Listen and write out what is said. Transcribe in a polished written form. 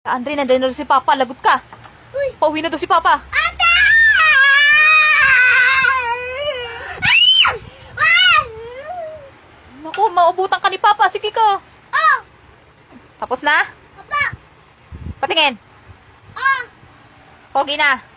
Andre, nandiyan na si Papa. Lagot ka. Uy! Pauwi na daw si Papa. Ate! Naku, maubutan ka ni Papa. Sige ka. Oh! Tapos na? Papa! Patingin. Oh! Pogi na.